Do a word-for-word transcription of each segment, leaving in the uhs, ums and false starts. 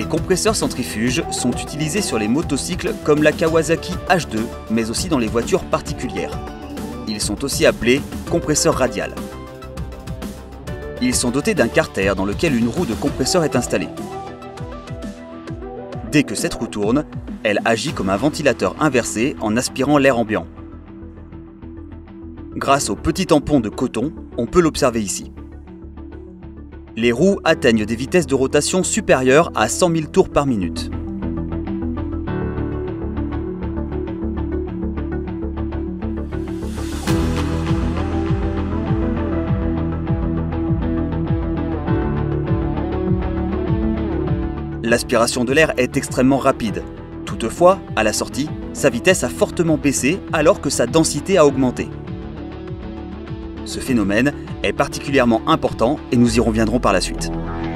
Les compresseurs centrifuges sont utilisés sur les motocycles comme la Kawasaki H deux, mais aussi dans les voitures particulières. Ils sont aussi appelés compresseurs radiales. Ils sont dotés d'un carter dans lequel une roue de compresseur est installée. Dès que cette roue tourne, elle agit comme un ventilateur inversé en aspirant l'air ambiant. Grâce au petit tampon de coton, on peut l'observer ici. Les roues atteignent des vitesses de rotation supérieures à cent mille tours par minute. L'aspiration de l'air est extrêmement rapide. Toutefois, à la sortie, sa vitesse a fortement baissé alors que sa densité a augmenté. Ce phénomène est particulièrement important et nous y reviendrons par la suite.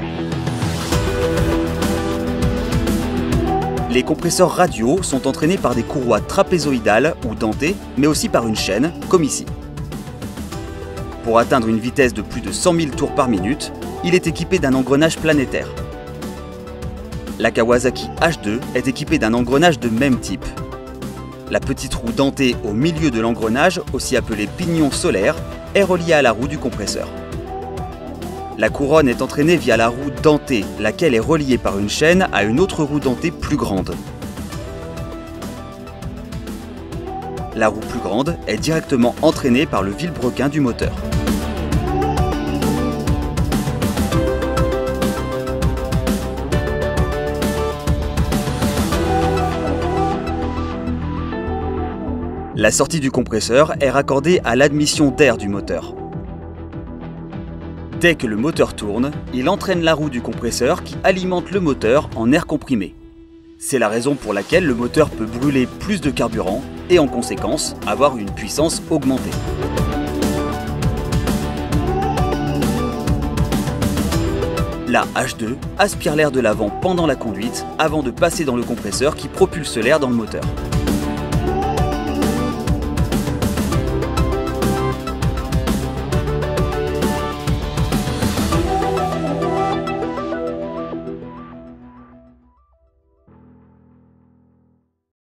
Les compresseurs radiaux sont entraînés par des courroies trapézoïdales ou dentées, mais aussi par une chaîne, comme ici. Pour atteindre une vitesse de plus de cent mille tours par minute, il est équipé d'un engrenage planétaire. La Kawasaki H deux est équipée d'un engrenage de même type. La petite roue dentée au milieu de l'engrenage, aussi appelée pignon solaire, est reliée à la roue du compresseur. La couronne est entraînée via la roue dentée, laquelle est reliée par une chaîne à une autre roue dentée plus grande. La roue plus grande est directement entraînée par le vilebrequin du moteur. La sortie du compresseur est raccordée à l'admission d'air du moteur. Dès que le moteur tourne, il entraîne la roue du compresseur qui alimente le moteur en air comprimé. C'est la raison pour laquelle le moteur peut brûler plus de carburant et en conséquence avoir une puissance augmentée. La H deux aspire l'air de l'avant pendant la conduite avant de passer dans le compresseur qui propulse l'air dans le moteur.